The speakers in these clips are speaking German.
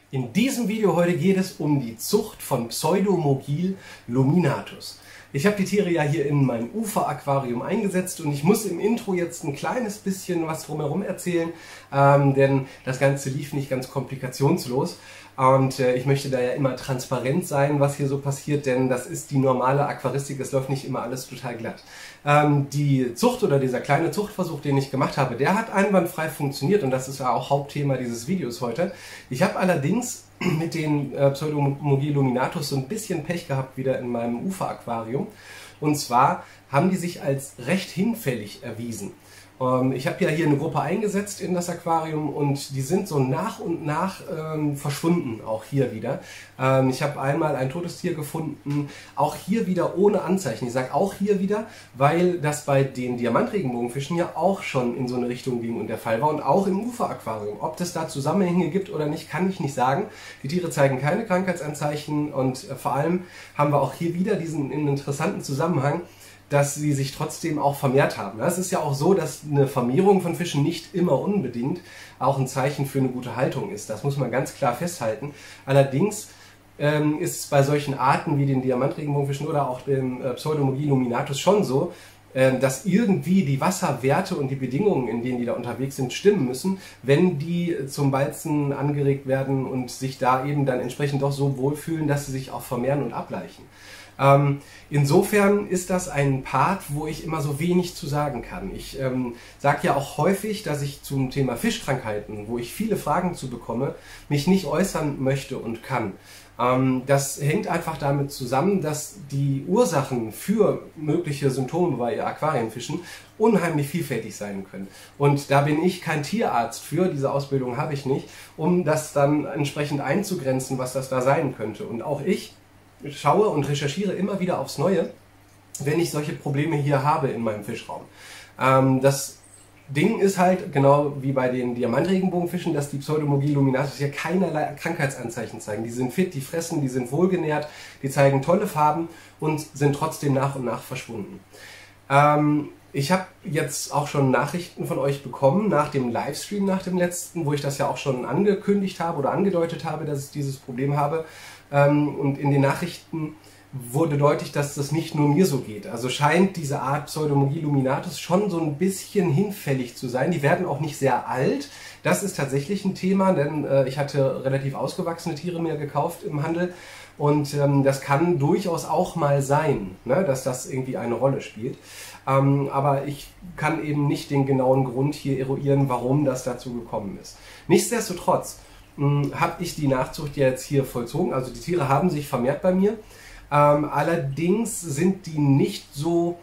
In diesem Video heute geht es um die Zucht von Pseudomogil luminatus. Ich habe die Tiere ja hier in mein Uferaquarium eingesetzt und ich muss im Intro jetzt ein kleines bisschen was drumherum erzählen, denn das Ganze lief nicht ganz komplikationslos. Und ich möchte da ja immer transparent sein, was hier so passiert, denn das ist die normale Aquaristik, es läuft nicht immer alles total glatt. Die Zucht oder dieser kleine Zuchtversuch, den ich gemacht habe, der hat einwandfrei funktioniert und das ist ja auch Hauptthema dieses Videos heute. Ich habe allerdings mit den Pseudomogil luminatus so ein bisschen Pech gehabt wieder in meinem Uferaquarium. Und zwar haben die sich als recht hinfällig erwiesen. Ich habe ja hier eine Gruppe eingesetzt in das Aquarium und die sind so nach und nach verschwunden, auch hier wieder. Ich habe einmal ein totes Tier gefunden, auch hier wieder ohne Anzeichen. Ich sage auch hier wieder, weil das bei den Diamantregenbogenfischen ja auch schon in so eine Richtung ging und der Fall war und auch im Uferaquarium. Ob es da Zusammenhänge gibt oder nicht, kann ich nicht sagen. Die Tiere zeigen keine Krankheitsanzeichen und vor allem haben wir auch hier wieder diesen interessanten Zusammenhang, dass sie sich trotzdem auch vermehrt haben. Es ist ja auch so, dass eine Vermehrung von Fischen nicht immer unbedingt auch ein Zeichen für eine gute Haltung ist. Das muss man ganz klar festhalten. Allerdings ist es bei solchen Arten wie den Diamantregenbogenfischen oder auch dem Pseudomogil luminatus schon so, dass irgendwie die Wasserwerte und die Bedingungen, in denen die da unterwegs sind, stimmen müssen, wenn die zum Balzen angeregt werden und sich da eben dann entsprechend doch so wohlfühlen, dass sie sich auch vermehren und ableichen. Insofern ist das ein Part, wo ich immer so wenig zu sagen kann. Ich sage ja auch häufig, dass ich zum Thema Fischkrankheiten, wo ich viele Fragen zu bekomme, mich nicht äußern möchte und kann. Das hängt einfach damit zusammen, dass die Ursachen für mögliche Symptome bei Aquarienfischen unheimlich vielfältig sein können. Und da bin ich kein Tierarzt für, diese Ausbildung habe ich nicht, um das dann entsprechend einzugrenzen, was das da sein könnte. Und auch ich schaue und recherchiere immer wieder aufs Neue, wenn ich solche Probleme hier habe in meinem Fischraum. Das Ding ist halt, genau wie bei den Diamantregenbogenfischen, dass die Pseudomogil luminatus hier keinerlei Krankheitsanzeichen zeigen. Die sind fit, die fressen, die sind wohlgenährt, die zeigen tolle Farben und sind trotzdem nach und nach verschwunden. Ich habe jetzt auch schon Nachrichten von euch bekommen nach dem Livestream, nach dem letzten, wo ich das ja auch schon angekündigt habe oder angedeutet habe, dass ich dieses Problem habe. Und in den Nachrichten wurde deutlich, dass das nicht nur mir so geht. Also scheint diese Art Pseudomogil luminatus schon so ein bisschen hinfällig zu sein. Die werden auch nicht sehr alt. Das ist tatsächlich ein Thema, denn ich hatte relativ ausgewachsene Tiere mir gekauft im Handel. Und das kann durchaus auch mal sein, ne, dass das irgendwie eine Rolle spielt. Aber ich kann eben nicht den genauen Grund hier eruieren, warum das dazu gekommen ist. Nichtsdestotrotz habe ich die Nachzucht jetzt hier vollzogen. Also die Tiere haben sich vermehrt bei mir. Allerdings sind die nicht so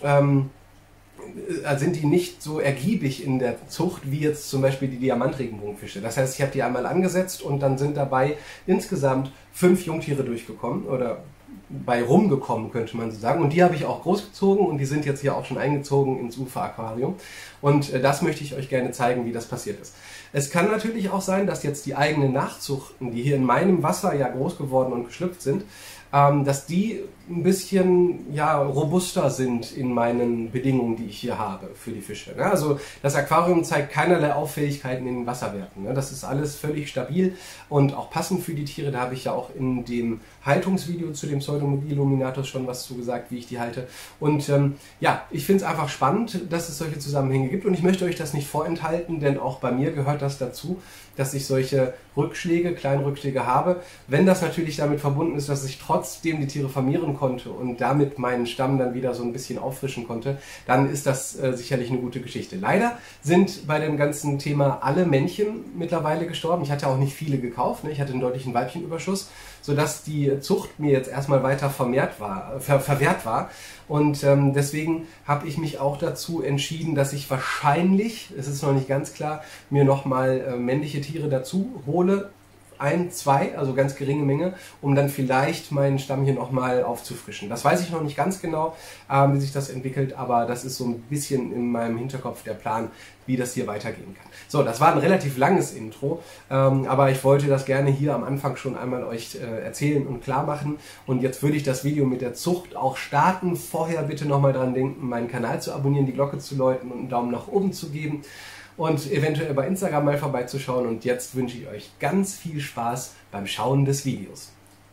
ergiebig in der Zucht wie jetzt zum Beispiel die Diamantregenbogenfische. Das heißt, ich habe die einmal angesetzt und dann sind dabei insgesamt 5 Jungtiere durchgekommen oder bei rumgekommen, könnte man so sagen. Und die habe ich auch großgezogen und die sind jetzt hier auch schon eingezogen ins Uferaquarium. Und das möchte ich euch gerne zeigen, wie das passiert ist. Es kann natürlich auch sein, dass jetzt die eigenen Nachzuchten, die hier in meinem Wasser ja groß geworden und geschlüpft sind, dass die ein bisschen robuster sind in meinen Bedingungen, die ich hier habe für die Fische. Also das Aquarium zeigt keinerlei Auffälligkeiten in den Wasserwerten. Das ist alles völlig stabil und auch passend für die Tiere. Da habe ich ja auch in dem Haltungsvideo zu dem Pseudomogil luminatus schon was zu gesagt, wie ich die halte. Und ich finde es einfach spannend, dass es solche Zusammenhänge gibt und ich möchte euch das nicht vorenthalten, denn auch bei mir gehört das dazu, dass ich solche Rückschläge, kleine Rückschläge habe. Wenn das natürlich damit verbunden ist, dass ich trotzdem die Tiere vermehren konnte und damit meinen Stamm dann wieder so ein bisschen auffrischen konnte, dann ist das sicherlich eine gute Geschichte. Leider sind bei dem ganzen Thema alle Männchen mittlerweile gestorben. Ich hatte auch nicht viele gekauft, ne? Ich hatte einen deutlichen Weibchenüberschuss, sodass die Zucht mir jetzt erstmal weiter verwehrt war. Und deswegen habe ich mich auch dazu entschieden, dass ich wahrscheinlich, es ist noch nicht ganz klar, mir nochmal männliche Tiere dazu hole. 1, 2, also ganz geringe Menge, um dann vielleicht meinen Stamm hier nochmal aufzufrischen. Das weiß ich noch nicht ganz genau, wie sich das entwickelt, aber das ist so ein bisschen in meinem Hinterkopf der Plan, wie das hier weitergehen kann. So, das war ein relativ langes Intro, aber ich wollte das gerne hier am Anfang schon einmal euch erzählen und klar machen. Und jetzt würde ich das Video mit der Zucht auch starten. Vorher bitte nochmal dran denken, meinen Kanal zu abonnieren, die Glocke zu läuten und einen Daumen nach oben zu geben. und eventuell bei Instagram mal vorbeizuschauen. Und jetzt wünsche ich euch ganz viel Spaß beim Schauen des Videos.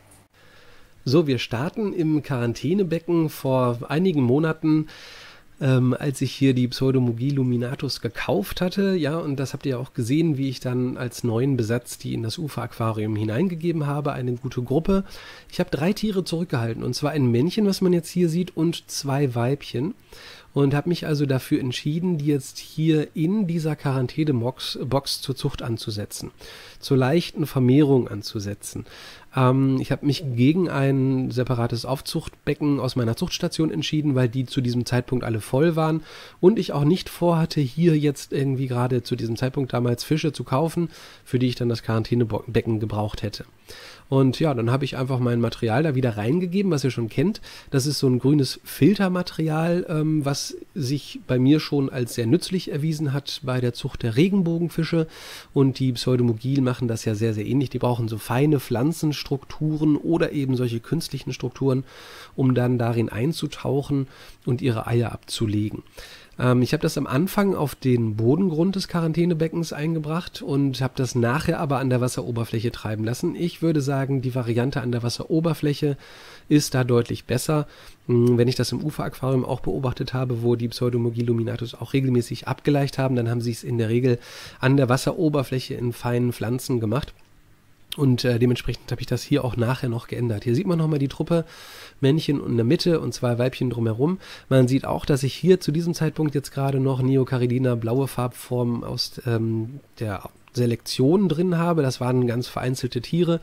So, wir starten im Quarantänebecken. Vor einigen Monaten, als ich hier die Pseudomogie luminatus gekauft hatte, ja, und das habt ihr auch gesehen, wie ich dann als neuen Besatz die in das Ufer-Aquarium hineingegeben habe, eine gute Gruppe. Ich habe 3 Tiere zurückgehalten, und zwar ein Männchen, was man jetzt hier sieht, und 2 Weibchen. Und habe mich also dafür entschieden, die jetzt hier in dieser Quarantänebox zur Zucht anzusetzen, zur leichten Vermehrung anzusetzen. Ich habe mich gegen ein separates Aufzuchtbecken aus meiner Zuchtstation entschieden, weil die zu diesem Zeitpunkt alle voll waren und ich auch nicht vorhatte, hier jetzt irgendwie gerade zu diesem Zeitpunkt damals Fische zu kaufen, für die ich dann das Quarantänebecken gebraucht hätte. Und ja, dann habe ich einfach mein Material da wieder reingegeben, was ihr schon kennt. Das ist so ein grünes Filtermaterial, was sich bei mir schon als sehr nützlich erwiesen hat bei der Zucht der Regenbogenfische. Und die Pseudomogil machen das ja sehr, sehr ähnlich. Die brauchen so feine Pflanzenstrukturen oder eben solche künstlichen Strukturen, um dann darin einzutauchen und ihre Eier abzulegen. Ich habe das am Anfang auf den Bodengrund des Quarantänebeckens eingebracht und habe das nachher aber an der Wasseroberfläche treiben lassen. Ich würde sagen, die Variante an der Wasseroberfläche ist da deutlich besser. Wenn ich das im Uferaquarium auch beobachtet habe, wo die Pseudomogie luminatus auch regelmäßig abgeleicht haben, dann haben sie es in der Regel an der Wasseroberfläche in feinen Pflanzen gemacht. Und dementsprechend habe ich das hier auch nachher noch geändert. Hier sieht man nochmal die Truppe, Männchen in der Mitte und 2 Weibchen drumherum. Man sieht auch, dass ich hier zu diesem Zeitpunkt jetzt gerade noch Neocaridina blaue Farbform aus der Selektion drin habe. Das waren ganz vereinzelte Tiere.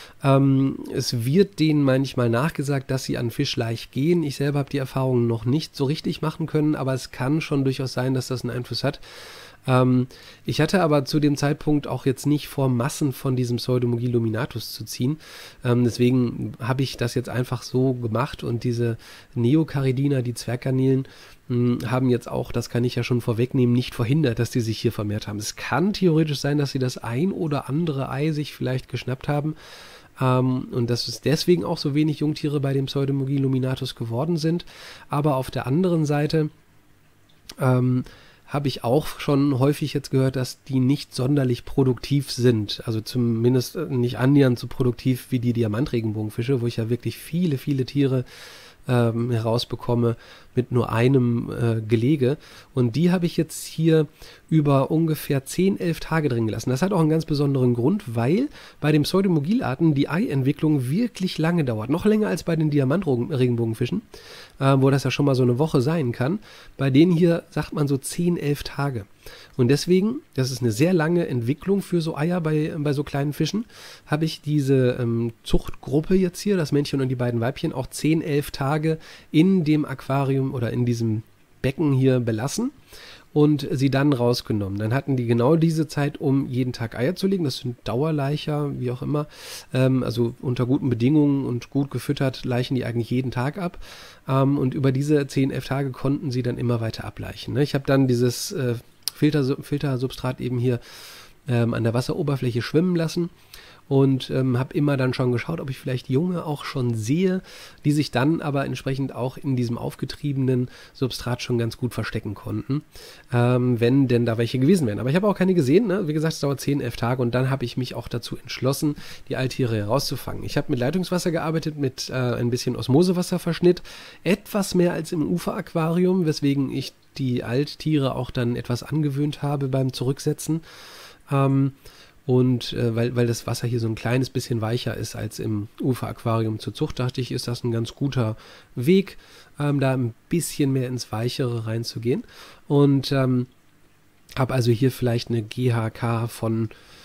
Es wird denen manchmal nachgesagt, dass sie an Fisch leicht gehen. Ich selber habe die Erfahrung noch nicht so richtig machen können, aber es kann schon durchaus sein, dass das einen Einfluss hat. Ich hatte aber zu dem Zeitpunkt auch jetzt nicht vor, Massen von diesem Pseudomogie luminatus zu ziehen. Deswegen habe ich das jetzt einfach so gemacht und diese Neocaridina, die Zwerggarnelen, haben jetzt auch, das kann ich ja schon vorwegnehmen, nicht verhindert, dass die sich hier vermehrt haben. Es kann theoretisch sein, dass sie das ein oder andere Ei sich vielleicht geschnappt haben. Und dass es deswegen auch so wenig Jungtiere bei dem Pseudomogie luminatus geworden sind. Aber auf der anderen Seite habe ich auch schon häufig jetzt gehört, dass die nicht sonderlich produktiv sind. Also zumindest nicht annähernd so produktiv wie die Diamantregenbogenfische, wo ich ja wirklich viele, viele Tiere herausbekomme mit nur einem Gelege. Und die habe ich jetzt hier über ungefähr 10, 11 Tage drin gelassen. Das hat auch einen ganz besonderen Grund, weil bei den Pseudomogilarten die Eientwicklung wirklich lange dauert. Noch länger als bei den Diamantregenbogenfischen, wo das ja schon mal so eine Woche sein kann. Bei denen hier sagt man so 10, 11 Tage. Und deswegen, das ist eine sehr lange Entwicklung für so Eier bei so kleinen Fischen, habe ich diese Zuchtgruppe jetzt hier, das Männchen und die beiden Weibchen, auch 10, 11 Tage in dem Aquarium oder in diesem Becken hier belassen und sie dann rausgenommen. Dann hatten die genau diese Zeit, um jeden Tag Eier zu legen. Das sind Dauerlaicher, wie auch immer. Also unter guten Bedingungen und gut gefüttert laichen die eigentlich jeden Tag ab. Und über diese 10, 11 Tage konnten sie dann immer weiter ableichen. Ich habe dann dieses Filtersubstrat eben hier an der Wasseroberfläche schwimmen lassen und habe immer dann schon geschaut, ob ich vielleicht Junge auch schon sehe, die sich dann aber entsprechend auch in diesem aufgetriebenen Substrat schon ganz gut verstecken konnten, wenn denn da welche gewesen wären. Aber ich habe auch keine gesehen, ne? Wie gesagt, es dauert 10, 11 Tage und dann habe ich mich auch dazu entschlossen, die Alttiere herauszufangen. Ich habe mit Leitungswasser gearbeitet, mit ein bisschen Osmosewasserverschnitt, etwas mehr als im Uferaquarium, weswegen ich die Alttiere auch dann etwas angewöhnt habe beim Zurücksetzen. Weil das Wasser hier so ein kleines bisschen weicher ist als im Uferaquarium zur Zucht, dachte ich, ist das ein ganz guter Weg, da ein bisschen mehr ins Weichere reinzugehen. Und habe also hier vielleicht eine GHK von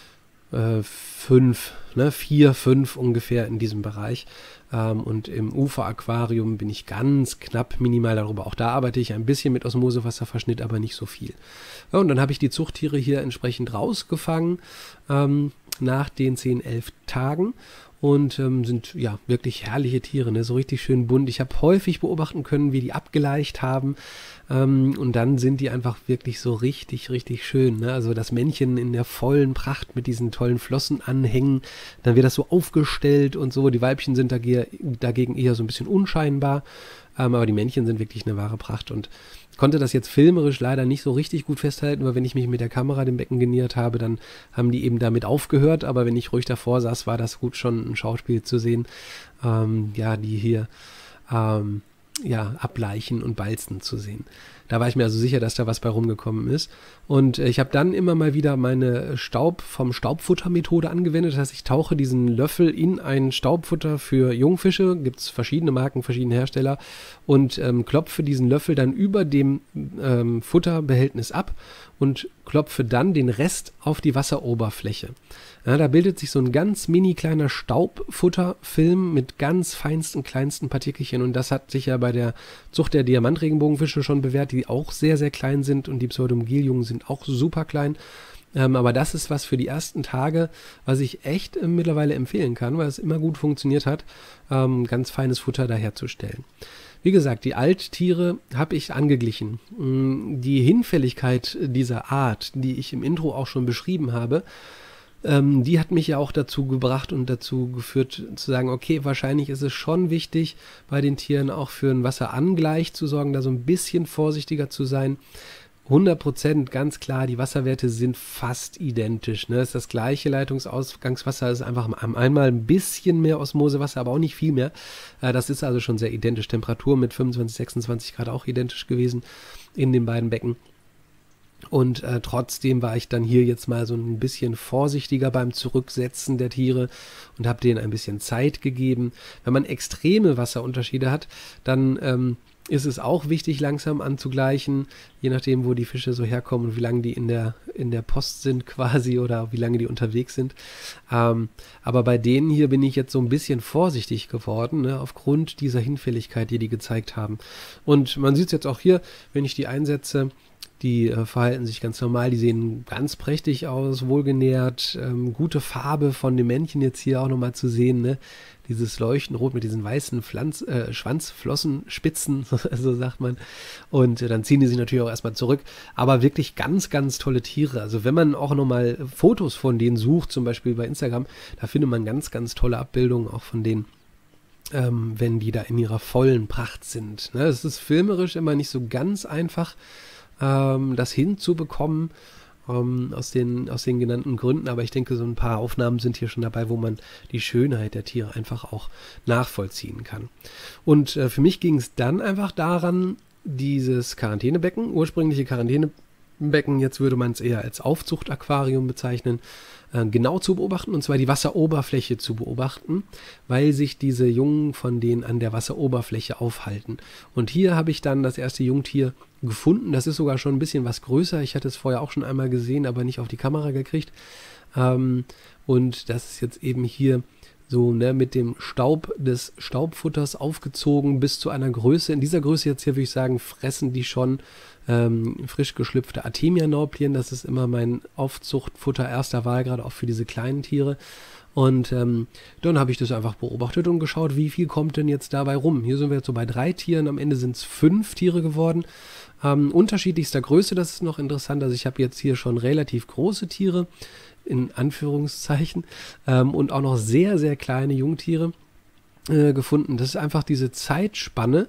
5, 4, 5 ungefähr in diesem Bereich. Und im Uferaquarium bin ich ganz knapp minimal darüber. Auch da arbeite ich ein bisschen mit Osmosewasserverschnitt, aber nicht so viel. Ja, und dann habe ich die Zuchttiere hier entsprechend rausgefangen nach den 10, 11 Tagen. Und sind ja wirklich herrliche Tiere, ne? So richtig schön bunt. Ich habe häufig beobachten können, wie die abgeleicht haben. Und dann sind die einfach wirklich so richtig, richtig schön. Ne? Also das Männchen in der vollen Pracht mit diesen tollen Flossen anhängen. Dann wird das so aufgestellt und so. Die Weibchen sind dagegen eher so ein bisschen unscheinbar. Aber die Männchen sind wirklich eine wahre Pracht. Und konnte das jetzt filmerisch leider nicht so richtig gut festhalten, weil wenn ich mich mit der Kamera dem Becken genähert habe, dann haben die eben damit aufgehört, aber wenn ich ruhig davor saß, war das gut schon ein Schauspiel zu sehen, die hier ableichen und balzen zu sehen. Da war ich mir also sicher, dass da was bei rumgekommen ist. Und ich habe dann immer mal wieder meine Staubfutter-Methode angewendet. Das heißt, ich tauche diesen Löffel in ein Staubfutter für Jungfische. Gibt es verschiedene Marken, verschiedene Hersteller. Und klopfe diesen Löffel dann über dem Futterbehältnis ab und klopfe dann den Rest auf die Wasseroberfläche. Ja, da bildet sich so ein ganz mini kleiner Staubfutterfilm mit ganz feinsten, kleinsten Partikelchen. Und das hat sich ja bei der Zucht der Diamantregenbogenfische schon bewährt, die auch sehr, sehr klein sind. Und die Pseudomygeljungen sind auch super klein. Aber das ist was für die ersten Tage, was ich echt mittlerweile empfehlen kann, weil es immer gut funktioniert hat, ganz feines Futter daherzustellen. Wie gesagt, die Alttiere habe ich angeglichen. Die Hinfälligkeit dieser Art, die ich im Intro auch schon beschrieben habe, die hat mich ja auch dazu gebracht und dazu geführt zu sagen, okay, wahrscheinlich ist es schon wichtig, bei den Tieren auch für ein Wasserangleich zu sorgen, da so ein bisschen vorsichtiger zu sein. 100% ganz klar, die Wasserwerte sind fast identisch. Ne? Es ist das gleiche Leitungsausgangswasser, ist einfach einmal ein bisschen mehr Osmosewasser, aber auch nicht viel mehr. Das ist also schon sehr identisch. Temperatur mit 25, 26 Grad auch identisch gewesen in den beiden Becken. Und trotzdem war ich dann hier jetzt mal so ein bisschen vorsichtiger beim Zurücksetzen der Tiere und habe denen ein bisschen Zeit gegeben. Wenn man extreme Wasserunterschiede hat, dann ist es auch wichtig, langsam anzugleichen, je nachdem, wo die Fische so herkommen und wie lange die in der Post sind quasi oder wie lange die unterwegs sind. Aber bei denen hier bin ich jetzt so ein bisschen vorsichtig geworden, ne, aufgrund dieser Hinfälligkeit, die gezeigt haben. Und man sieht es jetzt auch hier, wenn ich die einsetze, die verhalten sich ganz normal, die sehen ganz prächtig aus, wohlgenährt, gute Farbe von dem Männchen jetzt hier auch nochmal zu sehen, ne? Dieses Leuchtenrot mit diesen weißen Schwanzflossenspitzen, so sagt man. Und dann ziehen die sich natürlich auch erstmal zurück. Aber wirklich ganz, ganz tolle Tiere. Also wenn man auch nochmal Fotos von denen sucht, zum Beispiel bei Instagram, da findet man ganz, ganz tolle Abbildungen auch von denen, wenn die da in ihrer vollen Pracht sind. Ne? Es ist filmerisch immer nicht so ganz einfach, das hinzubekommen, aus den genannten Gründen, aber ich denke, so ein paar Aufnahmen sind hier schon dabei, wo man die Schönheit der Tiere einfach auch nachvollziehen kann. Und für mich ging es dann einfach daran, dieses Quarantänebecken, ursprüngliche Quarantänebecken, jetzt würde man es eher als Aufzuchtaquarium bezeichnen, genau zu beobachten, und zwar die Wasseroberfläche zu beobachten, weil sich diese Jungen von denen an der Wasseroberfläche aufhalten. Und hier habe ich dann das erste Jungtier gefunden. Das ist sogar schon ein bisschen was größer. Ich hatte es vorher auch schon einmal gesehen, aber nicht auf die Kamera gekriegt. Und das ist jetzt eben hier so, ne, mit dem Staub des Staubfutters aufgezogen bis zu einer Größe. In dieser Größe jetzt hier würde ich sagen, fressen die schon frisch geschlüpfte Artemia-Norplien. Das ist immer mein Aufzuchtfutter erster Wahl, gerade auch für diese kleinen Tiere. Und dann habe ich das einfach beobachtet und geschaut, wie viel kommt denn jetzt dabei rum. Hier sind wir jetzt so bei 3 Tieren, am Ende sind es 5 Tiere geworden. Unterschiedlichster Größe, das ist noch interessant. Also ich habe jetzt hier schon relativ große Tiere, in Anführungszeichen, und auch noch sehr, sehr kleine Jungtiere gefunden. Das ist einfach diese Zeitspanne,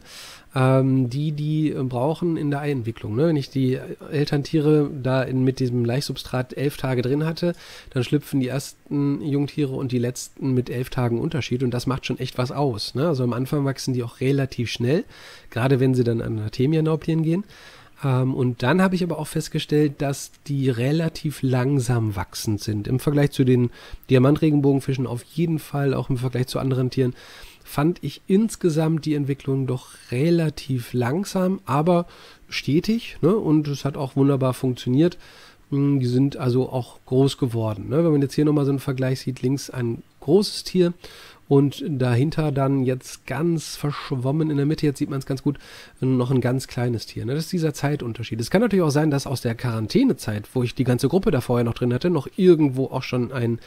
die brauchen in der Eientwicklung. Ne? Wenn ich die Elterntiere da mit diesem Laichsubstrat 11 Tage drin hatte, dann schlüpfen die ersten Jungtiere und die letzten mit 11 Tagen Unterschied, und das macht schon echt was aus. Ne? Also am Anfang wachsen die auch relativ schnell, gerade wenn sie dann an Artemia-Norplien gehen. Und dann habe ich aber auch festgestellt, dass die relativ langsam wachsend sind. Im Vergleich zu den Diamantregenbogenfischen auf jeden Fall, auch im Vergleich zu anderen Tieren, fand ich insgesamt die Entwicklung doch relativ langsam, aber stetig, ne? Und es hat auch wunderbar funktioniert. Die sind also auch groß geworden. Ne? Wenn man jetzt hier nochmal so einen Vergleich sieht, links ein großes Tier und dahinter dann jetzt ganz verschwommen in der Mitte, jetzt sieht man es ganz gut, noch ein ganz kleines Tier. Ne? Das ist dieser Zeitunterschied. Es kann natürlich auch sein, dass aus der Quarantänezeit, wo ich die ganze Gruppe da vorher noch drin hatte, noch irgendwo auch schon ein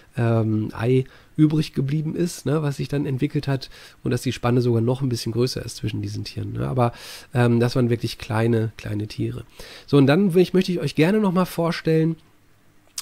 Ei übrig geblieben ist, ne, was sich dann entwickelt hat, und dass die Spanne sogar noch ein bisschen größer ist zwischen diesen Tieren. Ne? Aber das waren wirklich kleine Tiere. So, und dann möchte ich euch gerne nochmal vorstellen,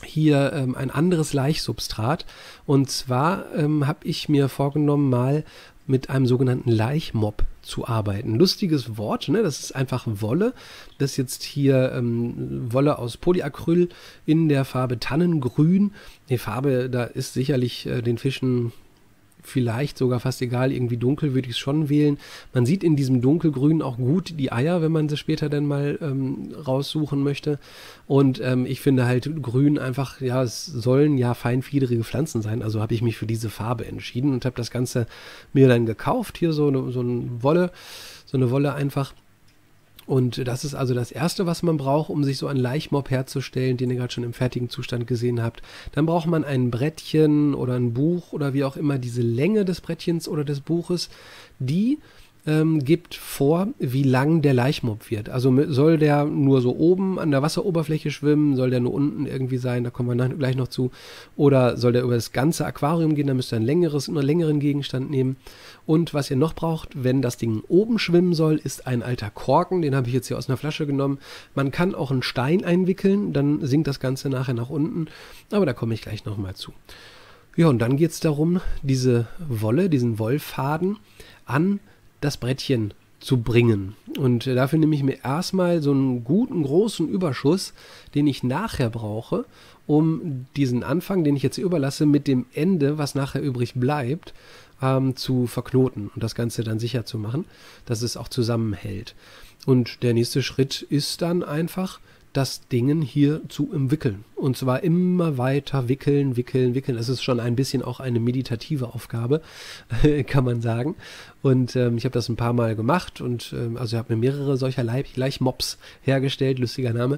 hier ein anderes Laichsubstrat. Und zwar habe ich mir vorgenommen, mal mit einem sogenannten Laichmob zu arbeiten. Lustiges Wort, ne? Das ist einfach Wolle. Das ist jetzt hier Wolle aus Polyacryl in der Farbe Tannengrün. Die Farbe, da ist sicherlich den Fischen vielleicht sogar fast egal, irgendwie dunkel würde ich es schon wählen. Man sieht in diesem dunkelgrün auch gut die Eier, wenn man sie später dann mal raussuchen möchte. Und ich finde halt grün einfach, ja, es sollen ja feinfiederige Pflanzen sein, also habe ich mich für diese Farbe entschieden und habe das Ganze mir dann gekauft, hier so eine Wolle einfach. Und das ist also das Erste, was man braucht, um sich so einen Laichmob herzustellen, den ihr gerade schon im fertigen Zustand gesehen habt. Dann braucht man ein Brettchen oder ein Buch oder wie auch immer diese Länge des Brettchens oder des Buches, die gibt vor, wie lang der Laichmob wird. Also soll der nur so oben an der Wasseroberfläche schwimmen, soll der nur unten irgendwie sein, da kommen wir gleich noch zu, oder soll der über das ganze Aquarium gehen, da müsst ihr einen längeren Gegenstand nehmen. Und was ihr noch braucht, wenn das Ding oben schwimmen soll, ist ein alter Korken, den habe ich jetzt hier aus einer Flasche genommen. Man kann auch einen Stein einwickeln, dann sinkt das Ganze nachher nach unten, aber da komme ich gleich nochmal zu. Ja, und dann geht es darum, diese Wolle, diesen Wollfaden an das Brettchen zu bringen. Und dafür nehme ich mir erstmal so einen guten, großen Überschuss, den ich nachher brauche, um diesen Anfang, den ich jetzt hier überlasse, mit dem Ende, was nachher übrig bleibt, zu verknoten und das Ganze dann sicher zu machen, dass es auch zusammenhält. Und der nächste Schritt ist dann einfach, das Dingen hier zu umwickeln. Und zwar immer weiter wickeln. Das ist schon ein bisschen auch eine meditative Aufgabe, kann man sagen. Und ich habe das ein paar Mal gemacht und also ich habe mir mehrere solcher Laichmobs hergestellt, lustiger Name.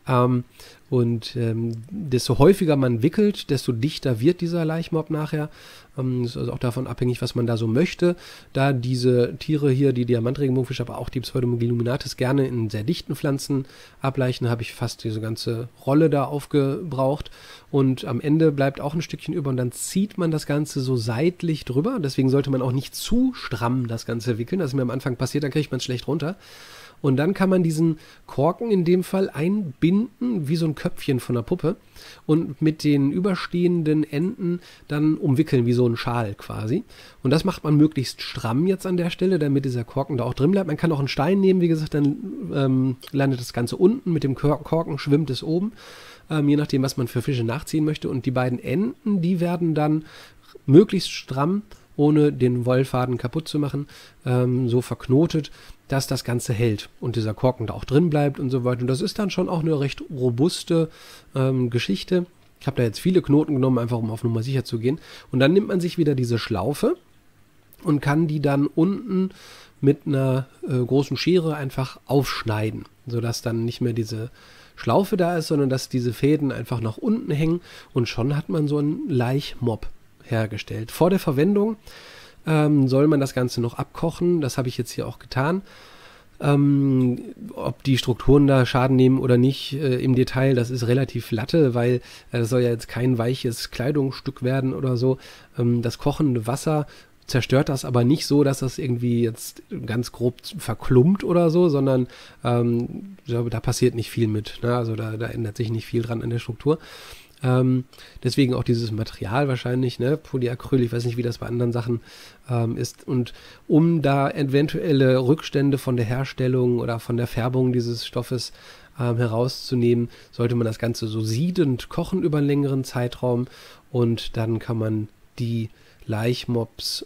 Desto häufiger man wickelt, desto dichter wird dieser Laichmob nachher. Das ist also auch davon abhängig, was man da so möchte. Da diese Tiere hier, die Diamantregenbogenfische, aber auch die Pseudomugil luminatus gerne in sehr dichten Pflanzen ableichen, habe ich fast diese ganze Rolle da aufgebraucht. Und am Ende bleibt auch ein Stückchen über und dann zieht man das Ganze so seitlich drüber. Deswegen sollte man auch nicht zu stramm das Ganze wickeln. Das ist mir am Anfang passiert, dann kriegt man es schlecht runter. Und dann kann man diesen Korken in dem Fall einbinden, wie so ein Köpfchen von einer Puppe und mit den überstehenden Enden dann umwickeln, wie so ein Schal quasi. Und das macht man möglichst stramm jetzt an der Stelle, damit dieser Korken da auch drin bleibt. Man kann auch einen Stein nehmen, wie gesagt, dann landet das Ganze unten, mit dem Korken schwimmt es oben, je nachdem, was man für Fische nachziehen möchte. Und die beiden Enden, die werden dann möglichst stramm, ohne den Wollfaden kaputt zu machen, so verknotet, dass das Ganze hält und dieser Korken da auch drin bleibt und so weiter. Und das ist dann schon auch eine recht robuste Geschichte. Ich habe da jetzt viele Knoten genommen, einfach um auf Nummer sicher zu gehen. Und dann nimmt man sich wieder diese Schlaufe und kann die dann unten mit einer großen Schere einfach aufschneiden, sodass dann nicht mehr diese Schlaufe da ist, sondern dass diese Fäden einfach nach unten hängen und schon hat man so einen Laichmob hergestellt. Vor der Verwendung soll man das Ganze noch abkochen. Das habe ich jetzt hier auch getan. Ob die Strukturen da Schaden nehmen oder nicht im Detail, das ist relativ Latte, weil das soll ja jetzt kein weiches Kleidungsstück werden oder so. Das kochende Wasser zerstört das aber nicht so, dass das irgendwie jetzt ganz grob verklumpt oder so, sondern da passiert nicht viel mit. Ne? Also da ändert sich nicht viel dran an der Struktur. Deswegen auch dieses Material wahrscheinlich, ne, Polyacryl, ich weiß nicht, wie das bei anderen Sachen ist. Und um da eventuelle Rückstände von der Herstellung oder von der Färbung dieses Stoffes herauszunehmen, sollte man das Ganze so siedend kochen über einen längeren Zeitraum und dann kann man die Laichmöpse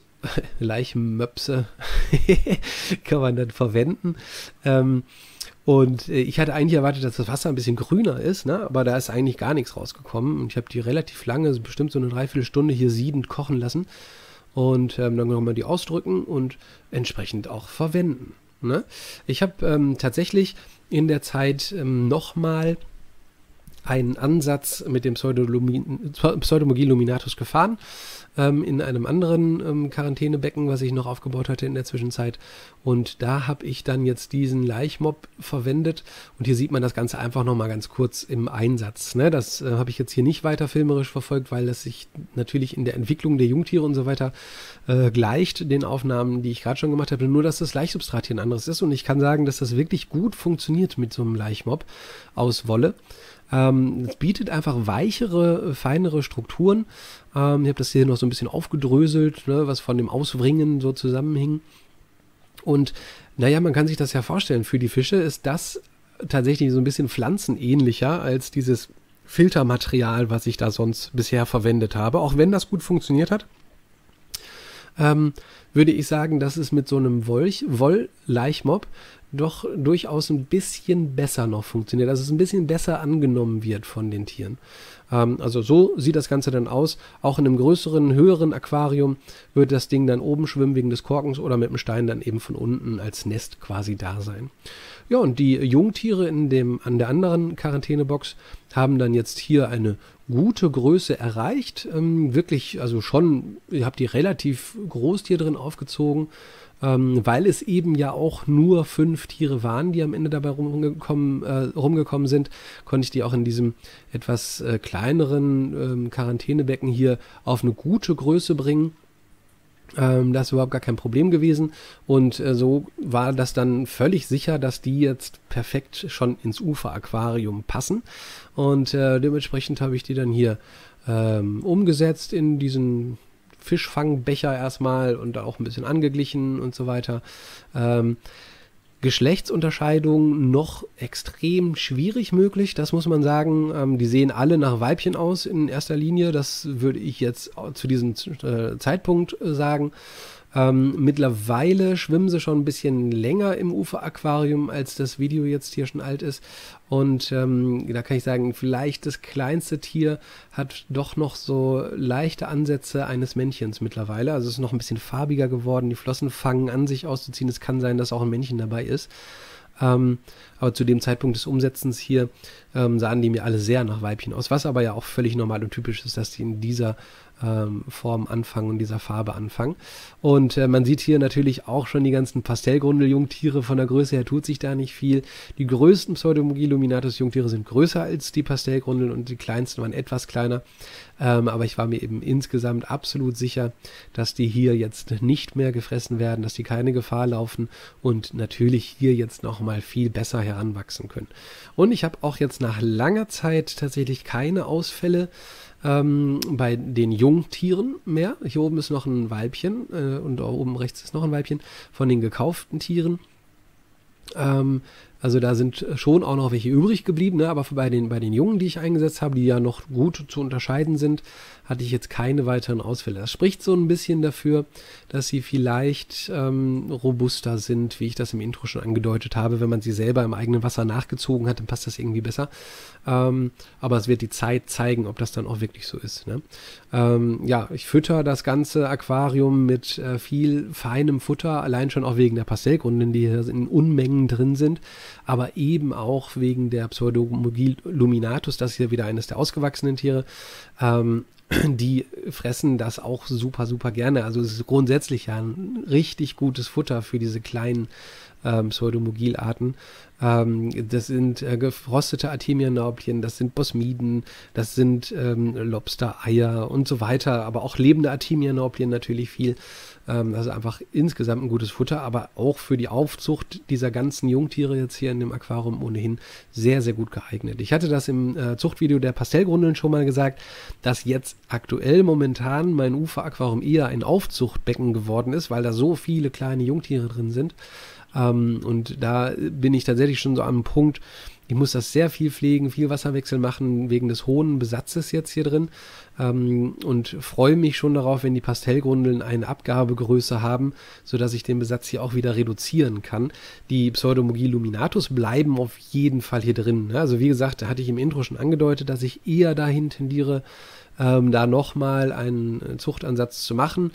kann man dann verwenden. Und ich hatte eigentlich erwartet, dass das Wasser ein bisschen grüner ist, ne? Aber da ist eigentlich gar nichts rausgekommen. Und ich habe die relativ lange, bestimmt so eine Dreiviertelstunde hier siedend kochen lassen. Und dann kann man die ausdrücken und entsprechend auch verwenden. Ne? Ich habe tatsächlich in der Zeit nochmal einen Ansatz mit dem Pseudomugil luminatus gefahren, in einem anderen Quarantänebecken, was ich noch aufgebaut hatte in der Zwischenzeit. Und da habe ich dann jetzt diesen Laichmob verwendet. Und hier sieht man das Ganze einfach nochmal ganz kurz im Einsatz. Ne? Das habe ich jetzt hier nicht weiter filmerisch verfolgt, weil das sich natürlich in der Entwicklung der Jungtiere und so weiter gleicht den Aufnahmen, die ich gerade schon gemacht habe. Nur, dass das Laichsubstrat hier ein anderes ist. Und ich kann sagen, dass das wirklich gut funktioniert mit so einem Laichmob aus Wolle. Es bietet einfach weichere, feinere Strukturen. Ich habe das hier noch so ein bisschen aufgedröselt, ne, was von dem Auswringen so zusammenhing. Und naja, man kann sich das ja vorstellen, für die Fische ist das tatsächlich so ein bisschen pflanzenähnlicher als dieses Filtermaterial, was ich da sonst bisher verwendet habe. Auch wenn das gut funktioniert hat, würde ich sagen, dass es mit so einem Woll-Laichmob doch durchaus ein bisschen besser noch funktioniert, dass es ein bisschen besser angenommen wird von den Tieren. Also so sieht das Ganze dann aus. Auch in einem größeren, höheren Aquarium wird das Ding dann oben schwimmen wegen des Korkens oder mit dem Stein dann eben von unten als Nest quasi da sein. Ja, und die Jungtiere an der anderen Quarantänebox haben dann jetzt hier eine gute Größe erreicht. Wirklich, also schon, ich habe die relativ groß hier drin aufgezogen, weil es eben ja auch nur 5 Tiere waren, die am Ende dabei rumgekommen sind, konnte ich die auch in diesem etwas kleineren Quarantänebecken hier auf eine gute Größe bringen. Das ist überhaupt gar kein Problem gewesen und so war das dann völlig sicher, dass die jetzt perfekt schon ins Uferaquarium passen und dementsprechend habe ich die dann hier umgesetzt in diesen Fischfangbecher erstmal und auch ein bisschen angeglichen und so weiter. Geschlechtsunterscheidung noch extrem schwierig möglich, das muss man sagen. Die sehen alle nach Weibchen aus in erster Linie, das würde ich jetzt zu diesem Zeitpunkt sagen. Mittlerweile schwimmen sie schon ein bisschen länger im Uferaquarium, als das Video jetzt hier schon alt ist. Und da kann ich sagen, vielleicht das kleinste Tier hat doch noch so leichte Ansätze eines Männchens mittlerweile. Also es ist noch ein bisschen farbiger geworden, die Flossen fangen an, sich auszuziehen. Es kann sein, dass auch ein Männchen dabei ist. Aber zu dem Zeitpunkt des Umsetzens hier sahen die mir alle sehr nach Weibchen aus, was aber ja auch völlig normal und typisch ist, dass die in dieser Form anfangen und dieser Farbe anfangen. Und man sieht hier natürlich auch schon die ganzen Pastellgrundel-Jungtiere. Von der Größe her tut sich da nicht viel. Die größten Pseudomugil-luminatus-Jungtiere sind größer als die Pastellgrundel und die kleinsten waren etwas kleiner. Aber ich war mir eben insgesamt absolut sicher, dass die hier jetzt nicht mehr gefressen werden, dass die keine Gefahr laufen und natürlich hier jetzt nochmal viel besser heranwachsen können. Und ich habe auch jetzt nach langer Zeit tatsächlich keine Ausfälle bei den Jungtieren mehr. Hier oben ist noch ein Weibchen und da oben rechts ist noch ein Weibchen von den gekauften Tieren. Also da sind schon auch noch welche übrig geblieben, ne? Aber bei den Jungen, die ich eingesetzt habe, die ja noch gut zu unterscheiden sind, hatte ich jetzt keine weiteren Ausfälle. Das spricht so ein bisschen dafür, dass sie vielleicht robuster sind, wie ich das im Intro schon angedeutet habe. Wenn man sie selber im eigenen Wasser nachgezogen hat, dann passt das irgendwie besser. Aber es wird die Zeit zeigen, ob das dann auch wirklich so ist. Ne? Ja, ich fütter das ganze Aquarium mit viel feinem Futter, allein schon auch wegen der Pastellgrundel, die hier in Unmengen drin sind, aber eben auch wegen der Pseudomugil luminatus, das ist hier wieder eines der ausgewachsenen Tiere. Die fressen das auch super, super gerne. Also es ist grundsätzlich ja ein richtig gutes Futter für diese kleinen Pseudomugil-Arten. Das sind gefrostete Artemia-Naupelien, das sind Bosmiden, das sind Lobster-Eier und so weiter, aber auch lebende Artemia-Naupelien natürlich viel. Das ist einfach insgesamt ein gutes Futter, aber auch für die Aufzucht dieser ganzen Jungtiere jetzt hier in dem Aquarium ohnehin sehr, sehr gut geeignet. Ich hatte das im Zuchtvideo der Pastellgrundeln schon mal gesagt, dass jetzt aktuell momentan mein Uferaquarium eher ein Aufzuchtbecken geworden ist, weil da so viele kleine Jungtiere drin sind. Und da bin ich tatsächlich schon so am Punkt, ich muss das sehr viel pflegen, viel Wasserwechsel machen, wegen des hohen Besatzes jetzt hier drin. Und freue mich schon darauf, wenn die Pastellgrundeln eine Abgabegröße haben, sodass ich den Besatz hier auch wieder reduzieren kann. Die Pseudomugil luminatus bleiben auf jeden Fall hier drin. Also wie gesagt, da hatte ich im Intro schon angedeutet, dass ich eher dahin tendiere, da nochmal einen Zuchtansatz zu machen,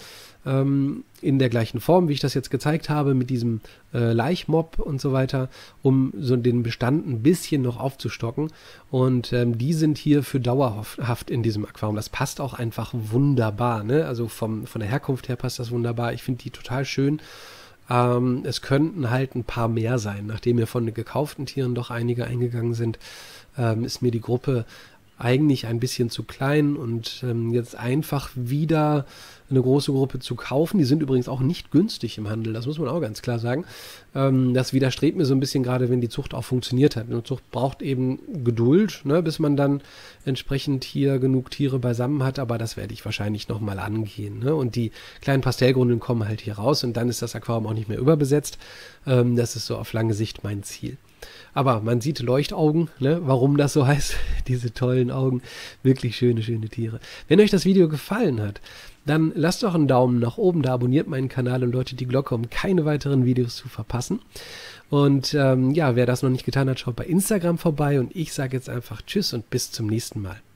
in der gleichen Form, wie ich das jetzt gezeigt habe, mit diesem Laichmob und so weiter, um so den Bestand ein bisschen noch aufzustocken. Und die sind hier für dauerhaft in diesem Aquarium. Das passt auch einfach wunderbar, ne? Also von der Herkunft her passt das wunderbar. Ich finde die total schön. Es könnten halt ein paar mehr sein. Nachdem mir von den gekauften Tieren doch einige eingegangen sind, ist mir die Gruppe eigentlich ein bisschen zu klein und jetzt einfach wieder eine große Gruppe zu kaufen. Die sind übrigens auch nicht günstig im Handel, das muss man auch ganz klar sagen. Das widerstrebt mir so ein bisschen, gerade wenn die Zucht auch funktioniert hat. Eine Zucht braucht eben Geduld, ne, bis man dann entsprechend hier genug Tiere beisammen hat, aber das werde ich wahrscheinlich nochmal angehen. Ne? Und die kleinen Pastellgrundeln kommen halt hier raus und dann ist das Aquarium auch nicht mehr überbesetzt. Das ist so auf lange Sicht mein Ziel. Aber man sieht Leuchtaugen, ne? Warum das so heißt, diese tollen Augen, wirklich schöne, schöne Tiere. Wenn euch das Video gefallen hat, dann lasst doch einen Daumen nach oben da, abonniert meinen Kanal und läutet die Glocke, um keine weiteren Videos zu verpassen. Und ja, wer das noch nicht getan hat, schaut bei Instagram vorbei und ich sage jetzt einfach Tschüss und bis zum nächsten Mal.